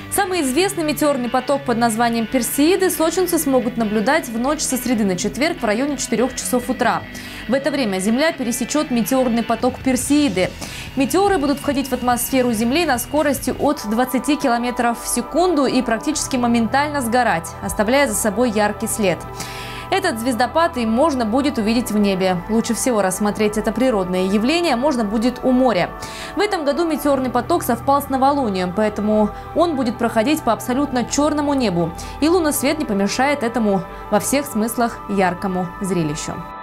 Самый известный метеорный поток под названием Персеиды сочинцы смогут наблюдать в ночь со среды на четверг в районе 4 часов утра. В это время Земля пересечет метеорный поток Персеиды. Метеоры будут входить в атмосферу Земли на скорости от 20 км в секунду и практически моментально сгорать, оставляя за собой яркий след. Этот звездопад и можно будет увидеть в небе. Лучше всего рассмотреть это природное явление можно будет у моря. В этом году метеорный поток совпал с новолунием, поэтому он будет проходить по абсолютно черному небу. И лунный свет не помешает этому во всех смыслах яркому зрелищу.